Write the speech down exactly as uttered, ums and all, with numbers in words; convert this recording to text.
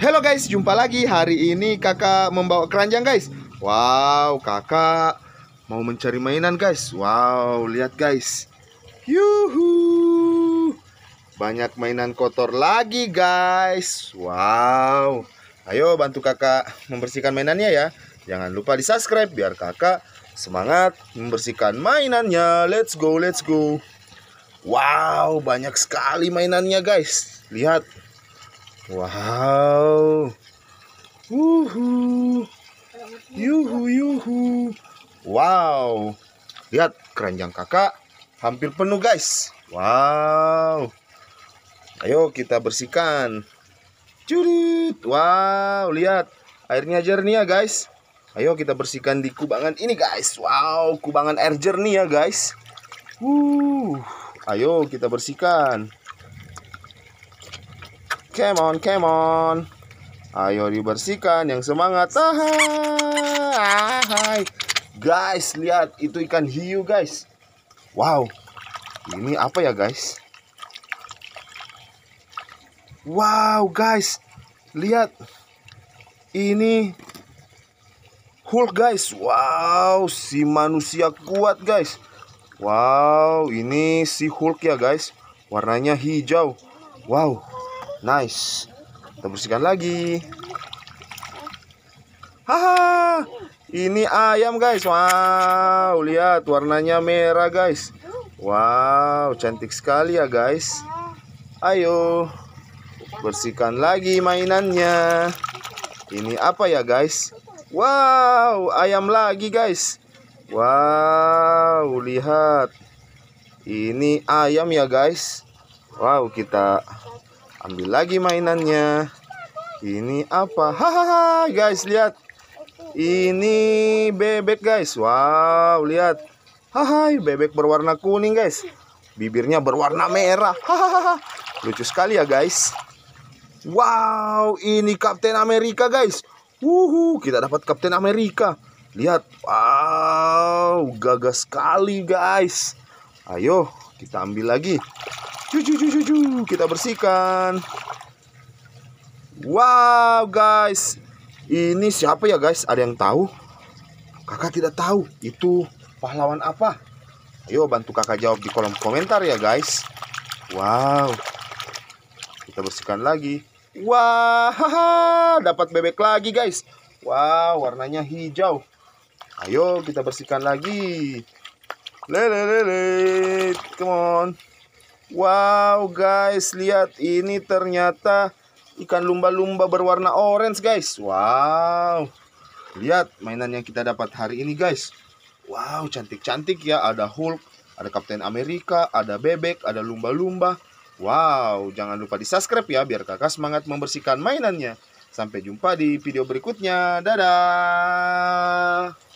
Halo guys, jumpa lagi. Hari ini kakak membawa keranjang guys. Wow, kakak mau mencari mainan guys. Wow, lihat guys. Yuhu, banyak mainan kotor lagi guys. Wow, ayo bantu kakak membersihkan mainannya ya. Jangan lupa di subscribe biar kakak semangat membersihkan mainannya. Let's go, let's go. Wow, banyak sekali mainannya guys. Lihat. Wow. Wuhu. Yuhu yuhu. Wow. Lihat keranjang kakak hampir penuh guys. Wow. Ayo kita bersihkan. Curut. Wow, lihat airnya jernih ya guys. Ayo kita bersihkan di kubangan ini guys. Wow, kubangan air jernih ya guys. Wuh. Ayo kita bersihkan. Come on, come on. Ayo dibersihkan, yang semangat. Hai. Guys, lihat itu ikan hiu guys. Wow. Ini apa ya guys? Wow guys. Lihat. Ini Hulk guys. Wow, si manusia kuat guys. Wow, ini si Hulk ya guys. Warnanya hijau. Wow. Nice. Kita bersihkan lagi. Haha. Ini ayam guys. Wow, lihat warnanya merah guys. Wow, cantik sekali ya guys. Ayo bersihkan lagi mainannya. Ini apa ya guys? Wow, ayam lagi guys. Wow, lihat. Ini ayam ya guys. Wow, kita ambil lagi mainannya. Ini apa? Hahaha guys, lihat. Ini bebek guys. Wow, lihat. Hai, bebek berwarna kuning guys. Bibirnya berwarna merah. Hahaha. Lucu sekali ya guys. Wow, ini Kapten Amerika guys. Wuhu, kita dapat Kapten Amerika. Lihat. Wow, gagah sekali guys. Ayo, kita ambil lagi. Cucu, cucu, cucu. Kita bersihkan. Wow guys, ini siapa ya guys? Ada yang tahu? Kakak tidak tahu. Itu pahlawan apa? Ayo bantu kakak jawab di kolom komentar ya guys. Wow. Kita bersihkan lagi. Wah, haha, dapat bebek lagi guys. Wow, warnanya hijau. Ayo kita bersihkan lagi. Lele lele, come on. Wow guys, lihat ini ternyata ikan lumba-lumba berwarna orange guys. Wow. Lihat mainan yang kita dapat hari ini guys. Wow, cantik-cantik ya. Ada Hulk, ada Kapten Amerika, ada bebek, ada lumba-lumba. Wow, jangan lupa di subscribe ya biar kakak semangat membersihkan mainannya. Sampai jumpa di video berikutnya. Dadah.